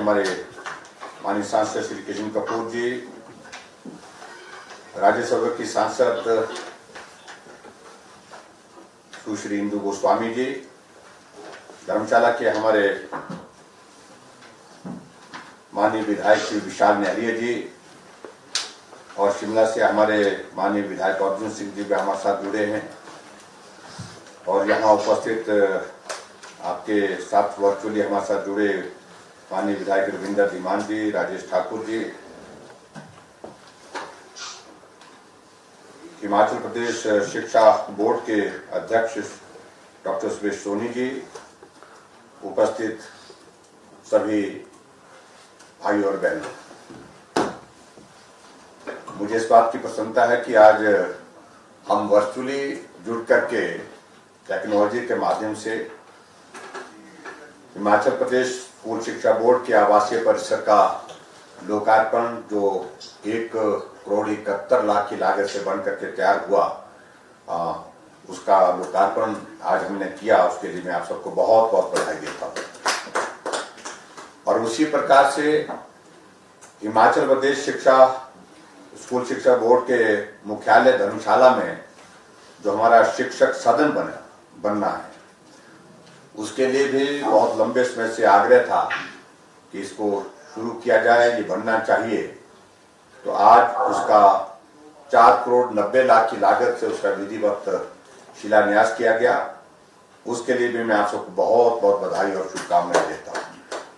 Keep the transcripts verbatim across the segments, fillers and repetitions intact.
हमारे माननीय सांसद श्री किशन कपूर जी, राज्यसभा की सांसद सुश्री इंदु गोस्वामी जी, धर्मशाला के हमारे माननीय विधायक श्री विशाल न्यालिया जी और शिमला से हमारे माननीय विधायक अर्जुन सिंह जी भी हमारे साथ जुड़े हैं और यहाँ उपस्थित आपके साथ वर्चुअली हमारे साथ जुड़े माननीय विधायक रविंदर धीमान जी, राजेश ठाकुर जी, हिमाचल प्रदेश शिक्षा बोर्ड के अध्यक्ष डॉक्टर सुरेश सोनी जी, उपस्थित सभी भाई और बहनों, मुझे इस बात की प्रसन्नता है कि आज हम वर्चुअली जुड़ करके टेक्नोलॉजी के माध्यम से हिमाचल प्रदेश स्कूल शिक्षा बोर्ड के आवासीय परिसर का लोकार्पण, जो एक करोड़ इकहत्तर लाख की लागत से बन करके तैयार हुआ, आ, उसका लोकार्पण आज हमने किया। उसके लिए मैं आप सबको बहुत बहुत बधाई देता हूँ। और उसी प्रकार से हिमाचल प्रदेश शिक्षा स्कूल शिक्षा बोर्ड के मुख्यालय धर्मशाला में जो हमारा शिक्षक सदन बना बनना है, उसके लिए भी बहुत लंबे समय से आग्रह था कि इसको शुरू किया जाए, ये बनना चाहिए। तो आज उसका चार करोड़ नब्बे लाख की लागत से उसका विधिवत शिलान्यास किया गया। उसके लिए भी मैं आप सबको बहुत बहुत बधाई और शुभकामनाएं देता हूँ।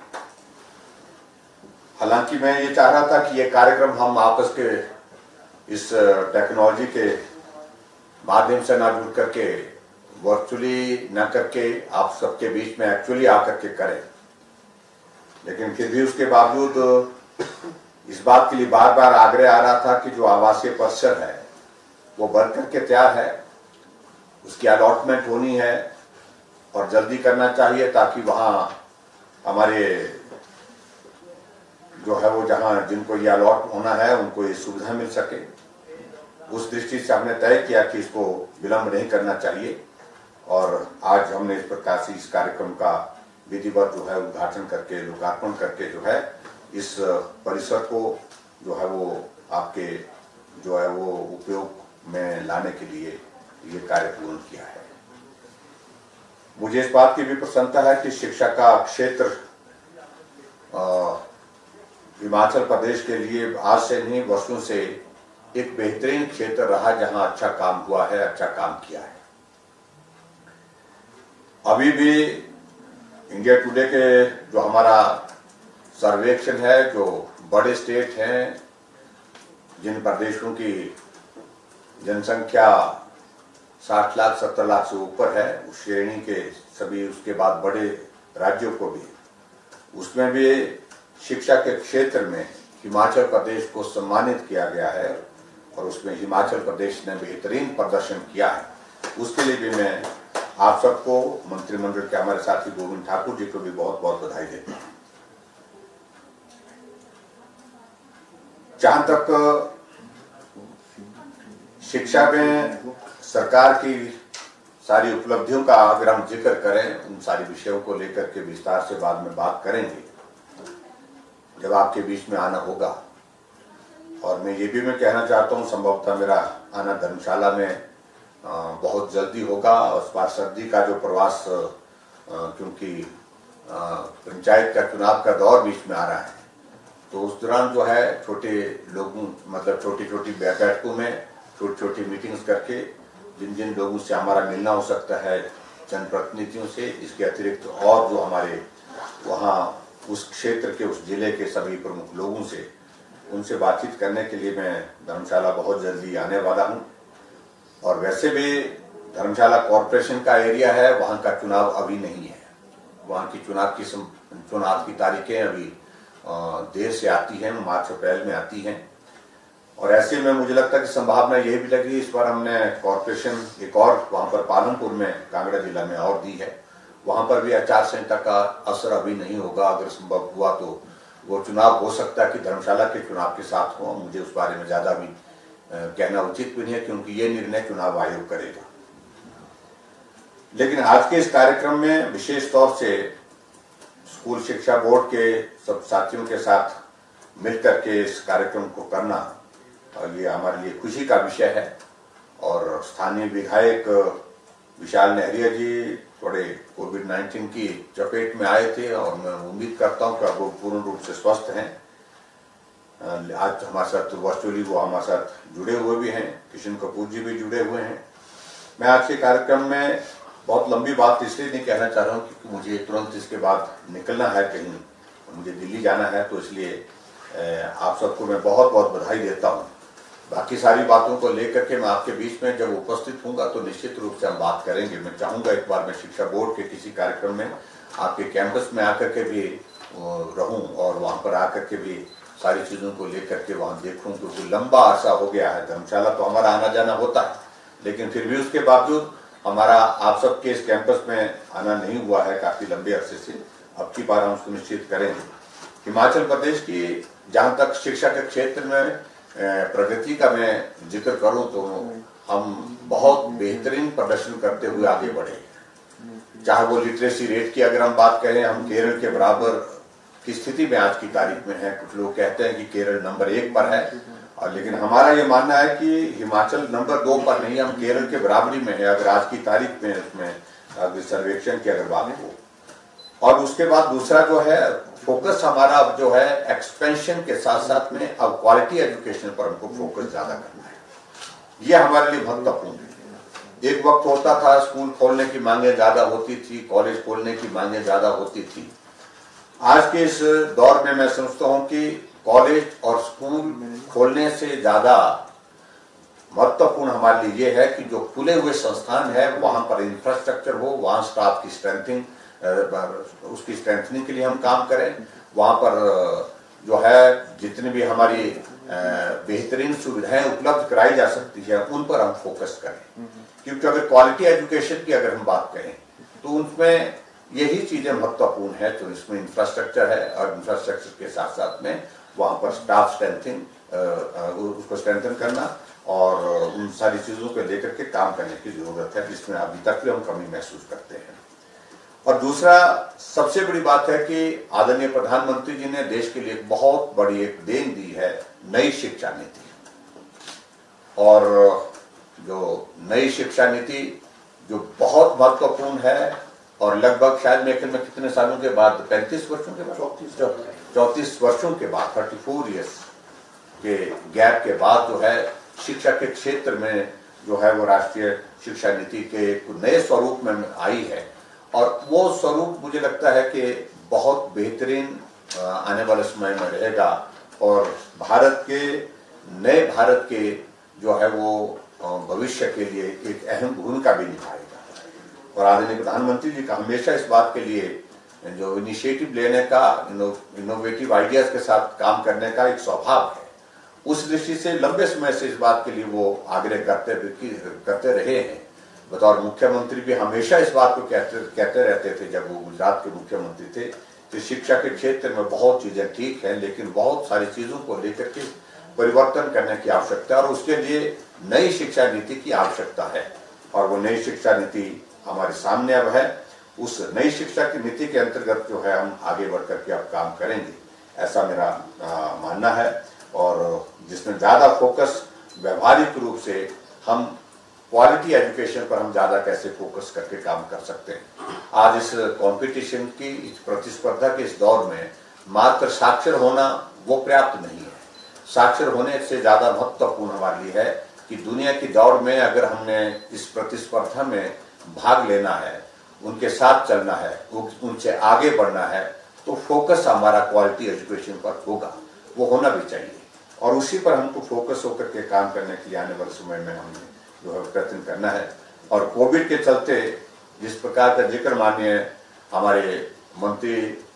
हालांकि मैं ये चाह रहा था कि ये कार्यक्रम हम आपस के इस टेक्नोलॉजी के माध्यम से ना जुड़ करके, वर्चुअली न करके आप सबके बीच में एक्चुअली आकर के करें, लेकिन फिर भी उसके बावजूद इस बात के लिए बार बार आग्रह आ रहा था कि जो आवासीय परिसर है वो बन करके तैयार है, उसकी अलॉटमेंट होनी है और जल्दी करना चाहिए ताकि वहाँ हमारे जो है वो जहाँ जिनको ये अलॉट होना है उनको ये सुविधा मिल सके। उस दृष्टि से हमने तय किया कि इसको विलंब नहीं करना चाहिए और आज हमने इस प्रकार से इस कार्यक्रम का विधिवत जो है उद्घाटन करके, लोकार्पण करके जो है इस परिसर को जो है वो आपके जो है वो उपयोग में लाने के लिए ये कार्य पूर्ण किया है। मुझे इस बात की भी प्रसन्नता है कि शिक्षा का क्षेत्र हिमाचल प्रदेश के लिए आज से नहीं वर्षों से एक बेहतरीन क्षेत्र रहा जहां अच्छा काम हुआ है, अच्छा काम किया है। अभी भी इंडिया टुडे के जो हमारा सर्वेक्षण है, जो बड़े स्टेट हैं जिन प्रदेशों की जनसंख्या साठ लाख सत्तर लाख से ऊपर है, उस श्रेणी के सभी, उसके बाद बड़े राज्यों को भी, उसमें भी शिक्षा के क्षेत्र में हिमाचल प्रदेश को सम्मानित किया गया है और उसमें हिमाचल प्रदेश ने बेहतरीन प्रदर्शन किया है। उसके लिए भी मैं आप सबको, मंत्रिमंडल के हमारे साथी गोविंद ठाकुर जी को भी बहुत बहुत बधाई देता हूं। जहां तक शिक्षा में सरकार की सारी उपलब्धियों का अगर हम जिक्र करें, उन सारी विषयों को लेकर के विस्तार से बाद में बात करेंगे जब आपके बीच में आना होगा। और मैं ये भी मैं कहना चाहता हूँ, संभवतः मेरा आना धर्मशाला में बहुत जल्दी होगा। उस बार सर्दी का जो प्रवास, क्योंकि पंचायत का चुनाव का दौर बीच में आ रहा है, तो उस दौरान जो है छोटे लोगों मतलब छोटी छोटी बैठकों में छोटी छोटी मीटिंग्स करके जिन जिन लोगों से हमारा मिलना हो सकता है, जनप्रतिनिधियों से, इसके अतिरिक्त और जो हमारे वहाँ उस क्षेत्र के, उस जिले के सभी प्रमुख लोगों से, उनसे बातचीत करने के लिए मैं धर्मशाला बहुत जल्दी आने वाला हूँ। और वैसे भी धर्मशाला कॉरपोरेशन का एरिया है, वहाँ का चुनाव अभी नहीं है। वहाँ की चुनाव की चुनाव की तारीखें अभी देर से आती हैं, मार्च अप्रैल में आती हैं। और ऐसे में मुझे लगता है कि संभावना यही भी लगी, इस बार हमने कॉरपोरेशन एक और वहाँ पर पालमपुर में, कांगड़ा जिला में और दी है, वहाँ पर भी आचार संहिता का असर अभी नहीं होगा। अगर संभव हुआ तो वो चुनाव हो सकता है कि धर्मशाला के चुनाव के साथ हो। मुझे उस बारे में ज्यादा भी कहना उचित भी नहीं है, क्योंकि ये निर्णय चुनाव आयोग करेगा। लेकिन आज के इस कार्यक्रम में विशेष तौर से स्कूल शिक्षा बोर्ड के सब साथियों के साथ मिलकर के इस कार्यक्रम को करना, और ये हमारे लिए खुशी का विषय है। और स्थानीय विधायक विशाल नेहरिया जी थोड़े कोविड नाइन्टीन की चपेट में आए थे और मैं उम्मीद करता हूं कि अब वो पूर्ण रूप से स्वस्थ हैं। आज हमारे साथ वर्चुअली वो हमारे साथ जुड़े हुए भी हैं, किशन कपूर जी भी जुड़े हुए हैं। मैं आज के कार्यक्रम में बहुत लंबी बात इसलिए नहीं कहना चाह रहा हूँ क्योंकि मुझे तुरंत इसके बाद निकलना है, कहीं मुझे दिल्ली जाना है, तो इसलिए आप सबको मैं बहुत बहुत बधाई देता हूँ। बाकी सारी बातों को लेकर के मैं आपके बीच में जब उपस्थित हूँगा तो निश्चित रूप से हम बात करेंगे। मैं चाहूँगा एक बार मैं शिक्षा बोर्ड के किसी कार्यक्रम में आपके कैंपस में आकर के भी रहूँ और वहाँ पर आकर के भी सारी चीज़ों को लेकर के वहाँ देखूँ, क्योंकि लंबा अरसा हो गया है। धर्मशाला तो हमारा आना जाना होता है, लेकिन फिर भी उसके बावजूद हमारा आप सबके इस कैंपस में आना नहीं हुआ है काफ़ी लंबे अरसे से। अब की बार हम सुनिश्चित करेंगे। हिमाचल प्रदेश की जहाँ तक शिक्षा के क्षेत्र में प्रगति का मैं जिक्र करूं तो हम बहुत बेहतरीन प्रदर्शन करते हुए आगे बढ़े। चाहे वो लिटरेसी रेट की अगर हम बात करें, हम केरल के बराबर की स्थिति में आज की तारीख में है। कुछ लोग कहते हैं कि केरल नंबर एक पर है, और लेकिन हमारा ये मानना है कि हिमाचल नंबर दो पर नहीं, हम केरल के बराबरी में है अगर आज की तारीख में इसमें अगर सर्वेक्षण की अगर बात हो। और उसके बाद दूसरा जो है फोकस हमारा अब जो है एक्सपेंशन के साथ साथ में अब क्वालिटी एजुकेशन पर हमको फोकस ज्यादा करना है। ये हमारे लिए महत्वपूर्ण है। एक वक्त होता था स्कूल खोलने की मांगे ज्यादा होती थी, कॉलेज खोलने की मांगे ज्यादा होती थी। आज के इस दौर में मैं समझता हूं कि कॉलेज और स्कूल खोलने से ज्यादा महत्वपूर्ण हमारे लिए ये है कि जो खुले हुए संस्थान है वहां पर इंफ्रास्ट्रक्चर हो, वहां स्टाफ की स्ट्रेंथिंग उसकी स्ट्रेंथनिंग के लिए हम काम करें। वहां पर जो है जितनी भी हमारी बेहतरीन सुविधाएं उपलब्ध कराई जा सकती है उन पर हम फोकस करें, क्योंकि अगर क्वालिटी एजुकेशन की अगर हम बात करें तो उनमें यही चीजें महत्वपूर्ण है। तो इसमें इंफ्रास्ट्रक्चर है और इंफ्रास्ट्रक्चर के साथ साथ में वहां पर स्टाफ स्ट्रेंथिंग उसको स्ट्रेंथन करना और उन सारी चीजों को लेकर के काम करने की जरूरत है, जिसमें अभी तक भी हम कमी महसूस करते हैं। और दूसरा सबसे बड़ी बात है कि आदरणीय प्रधानमंत्री जी ने देश के लिए बहुत बड़ी एक देन दी है, नई शिक्षा नीति। और जो नई शिक्षा नीति जो बहुत महत्वपूर्ण है और लगभग शायद मेरे ख्याल में कितने सालों के बाद, पैंतीस वर्षों के बाद, चौंतीस वर्षों के बाद, थर्टी फोर ईयर्स के गैप के बाद जो है शिक्षा के क्षेत्र में जो है वो राष्ट्रीय शिक्षा नीति के एक नए स्वरूप में आई है। और वो स्वरूप मुझे लगता है कि बहुत बेहतरीन आने वाले समय में रहेगा और भारत के नए भारत के जो है वो भविष्य के लिए एक अहम भूमिका भी निभाएगा। और आदरणीय प्रधानमंत्री जी का हमेशा इस बात के लिए जो इनिशिएटिव लेने का, इनोवेटिव आइडियाज के साथ काम करने का एक स्वभाव है, उस दृष्टि से लंबे समय से इस बात के लिए वो आग्रह करते करते रहे हैं। बतौर मुख्यमंत्री भी हमेशा इस बात को कहते कहते रहते थे जब वो गुजरात के मुख्यमंत्री थे कि शिक्षा के क्षेत्र में बहुत चीजें ठीक हैं, लेकिन बहुत सारी चीजों को लेकर के परिवर्तन करने की आवश्यकता है और उसके लिए नई शिक्षा नीति की आवश्यकता है। और वो नई शिक्षा नीति हमारे सामने अब है। उस नई शिक्षा की नीति के अंतर्गत जो है हम आगे बढ़ करके अब काम करेंगे, ऐसा मेरा आ, मानना है। और जिसमें ज्यादा फोकस व्यवहारिक रूप से हम क्वालिटी एजुकेशन पर हम ज्यादा कैसे फोकस करके काम कर सकते हैं। आज इस कंपटीशन की, इस प्रतिस्पर्धा के इस दौर में मात्र साक्षर होना वो पर्याप्त नहीं है। साक्षर होने से ज्यादा महत्वपूर्ण हमारे लिए है कि दुनिया की दौड़ में अगर हमने इस प्रतिस्पर्धा में भाग लेना है, उनके साथ चलना है, उनसे आगे बढ़ना है, तो फोकस हमारा क्वालिटी एजुकेशन पर होगा, वो होना भी चाहिए। और उसी पर हमको फोकस होकर के काम करने के लिए आने वाले समय में हमने जो है प्रयत्न करना है। और कोविड के चलते जिस प्रकार का जिक्र माननीय हमारे मंत्री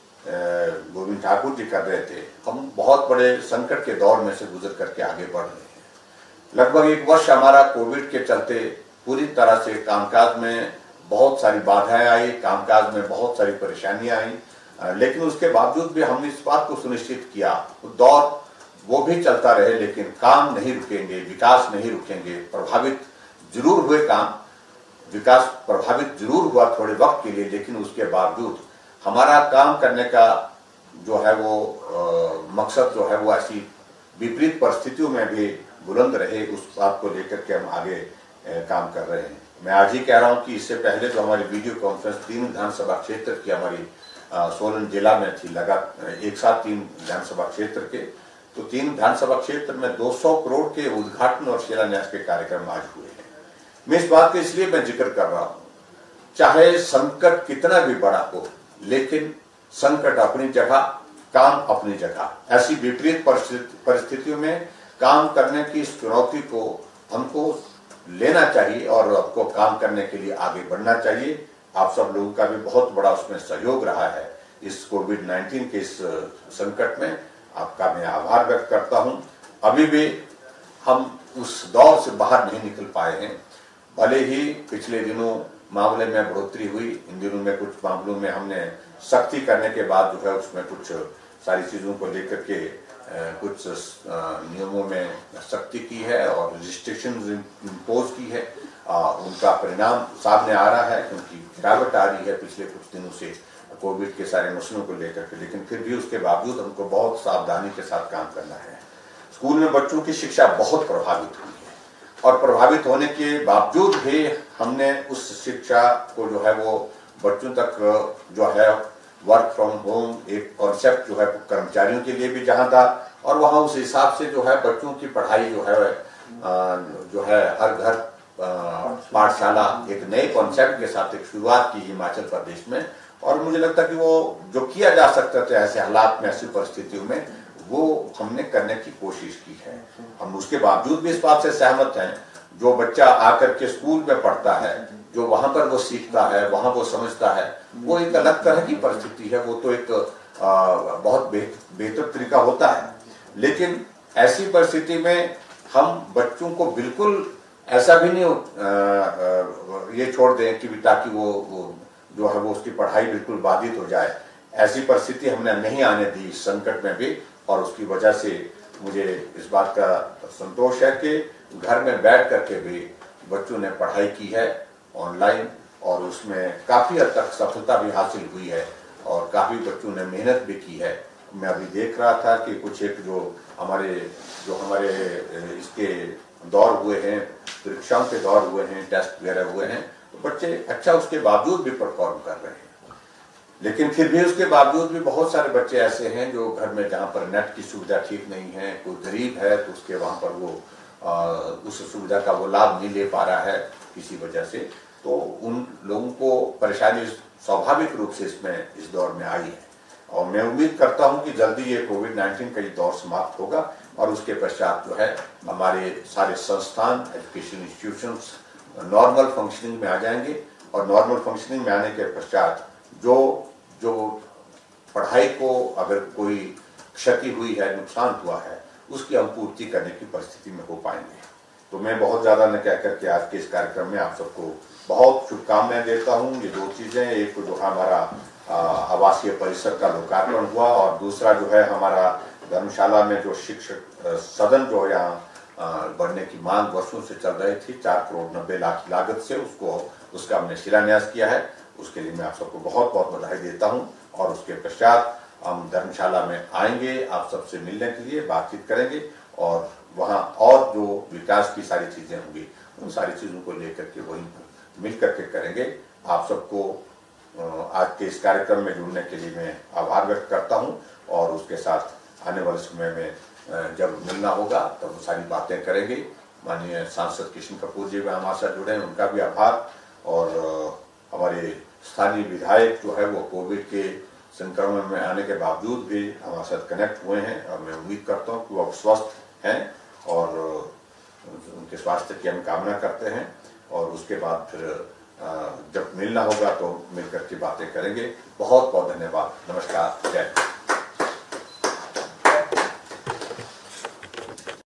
गोविंद ठाकुर जी कर रहे थे, हम बहुत बड़े संकट के दौर में से गुजर करके आगे बढ़ रहे हैं। लगभग एक वर्ष हमारा कोविड के चलते पूरी तरह से कामकाज में बहुत सारी बाधाएं आई, कामकाज में बहुत सारी परेशानियां आई, लेकिन उसके बावजूद भी हमने इस बात को सुनिश्चित किया, दौर वो भी चलता रहे लेकिन काम नहीं रुकेंगे, विकास नहीं रुकेंगे। प्रभावित जरूर हुए काम, विकास प्रभावित जरूर हुआ थोड़े वक्त के लिए, लेकिन उसके बावजूद हमारा काम करने का जो है वो आ, मकसद जो है वो ऐसी विपरीत परिस्थितियों में भी बुलंद रहे, उस बात को लेकर के हम आगे ए, काम कर रहे हैं। मैं आज ही कह रहा हूं कि इससे पहले जो हमारी वीडियो कॉन्फ्रेंस तीन विधानसभा क्षेत्र की हमारी सोलन जिला में थी, लगा एक साथ तीन विधानसभा क्षेत्र के, तो तीन विधानसभा क्षेत्र में दो सौ करोड़ के उद्घाटन और शिलान्यास के कार्यक्रम आज हुए हैं। मैं इस बात को इसलिए मैं जिक्र कर रहा हूं, चाहे संकट कितना भी बड़ा हो, लेकिन संकट अपनी जगह, काम अपनी जगह। ऐसी विपरीत परिस्थितियों में काम करने की इस चुनौती को हमको लेना चाहिए और आपको काम करने के लिए आगे बढ़ना चाहिए। आप सब लोगों का भी बहुत बड़ा उसमें सहयोग रहा है इस कोविड नाइन्टीन के इस संकट में। आपका मैं आभार व्यक्त करता हूं। अभी भी हम उस दौर से बाहर नहीं निकल पाए हैं। भले ही पिछले दिनों मामले में बढ़ोतरी हुई, इन दिनों में कुछ मामलों में हमने सख्ती करने के बाद जो है उसमें कुछ सारी चीजों को लेकर के कुछ नियमों में सख्ती की है और रिस्ट्रिक्शंस इम्पोज की है। आ, उनका परिणाम सामने आ रहा है, क्योंकि गिरावट आ रही है पिछले कुछ दिनों से कोविड के सारे मसलों को लेकर के। लेकिन फिर भी उसके बावजूद हमको बहुत सावधानी के साथ काम करना है। स्कूल में बच्चों की शिक्षा बहुत प्रभावित हुई है और प्रभावित होने के बावजूद भी हमने उस शिक्षा को जो है वो बच्चों तक जो है वर्क फ्रॉम होम एक कॉन्सेप्ट जो है कर्मचारियों के लिए भी जहां था, और वहां उस हिसाब से जो है बच्चों की पढ़ाई जो है जो है हर घर पाठशाला एक नए कॉन्सेप्ट के साथ एक शुरुआत की हिमाचल प्रदेश में। और मुझे लगता है कि वो जो किया जा सकता था ऐसे हालात में, ऐसी परिस्थितियों में, वो हमने करने की कोशिश की है। हम उसके बावजूद भी इस बात से सहमत हैं, जो बच्चा आकर के स्कूल में पढ़ता है, जो वहां पर वो सीखता है, वहां वो समझता है, वो एक अलग तरह की परिस्थिति है। वो तो एक आ, बहुत बेहतर तरीका होता है। लेकिन ऐसी परिस्थिति में हम बच्चों को बिल्कुल ऐसा भी नहीं आ, आ, ये छोड़ दें कि ताकि वो, वो जो है वो उसकी पढ़ाई बिल्कुल बाधित हो जाए। ऐसी परिस्थिति हमने नहीं आने दी इस संकट में भी, और उसकी वजह से मुझे इस बात का संतोष है कि घर में बैठ करके भी बच्चों ने पढ़ाई की है ऑनलाइन, और उसमें काफी हद तक सफलता भी हासिल हुई है और काफी बच्चों ने मेहनत भी की है। मैं अभी देख रहा था कि कुछ एक जो हमारे जो हमारे इसके दौर हुए हैं, परीक्षाओं के दौर हुए हैं, टेस्ट वगैरह हुए हैं, तो बच्चे अच्छा उसके बावजूद भी परफॉर्म कर रहे हैं। लेकिन फिर भी उसके बावजूद भी बहुत सारे बच्चे ऐसे हैं जो घर में, जहाँ पर नेट की सुविधा ठीक नहीं है, कोई गरीब है तो उसके वहाँ पर वो आ, उस सुविधा का वो लाभ नहीं ले पा रहा है किसी वजह से। तो उन लोगों को परेशानी स्वाभाविक रूप से इसमें इस दौर में आई है, और मैं उम्मीद करता हूं कि जल्दी ये कोविड नाइन्टीन का ये दौर समाप्त होगा और उसके पश्चात जो है हमारे सारे संस्थान, एजुकेशन इंस्टीट्यूशंस नॉर्मल फंक्शनिंग में आ जाएंगे। और नॉर्मल फंक्शनिंग में आने के पश्चात जो जो पढ़ाई को अगर कोई क्षति हुई है, नुकसान हुआ है, उसकी हम पूर्ति करने की परिस्थिति में हो पाएंगे। तो मैं बहुत ज्यादा न कह करके आज के इस कार्यक्रम में आप सबको बहुत शुभकामनाएं देता हूं। ये दो चीजें, एक जो हमारा आवासीय परिसर का लोकार्पण हुआ, और दूसरा जो है हमारा धर्मशाला में जो शिक्षक सदन जो यहाँ बढ़ने की मांग वर्षों से चल रही थी, चार करोड़ नब्बे लाख की लागत से, उसको उसका हमने शिलान्यास किया है। उसके लिए मैं आप सबको बहुत बहुत बधाई देता हूं। और उसके पश्चात हम धर्मशाला में आएंगे, आप सबसे मिलने के लिए बातचीत करेंगे, और वहाँ और जो विकास की सारी चीजें होंगी उन सारी चीजों को लेकर के वहीं मिल करके करेंगे। आप सबको आज के इस कार्यक्रम में जुड़ने के लिए मैं आभार व्यक्त करता हूं, और उसके साथ आने वाले समय में जब मिलना होगा तब वो सारी बातें करेंगे। माननीय सांसद किशन कपूर जी भी हमारे साथ जुड़े हैं, उनका भी आभार। और हमारे स्थानीय विधायक जो है वो कोविड के संक्रमण में आने के बावजूद भी हमारे साथ कनेक्ट हुए हैं, और मैं उम्मीद करता हूँ कि वो स्वस्थ हैं और उनके स्वास्थ्य की हम कामना करते हैं। और उसके बाद फिर जब मिलना होगा तो मिलकर के बातें करेंगे। बहुत बहुत धन्यवाद। नमस्कार। जय हिंद।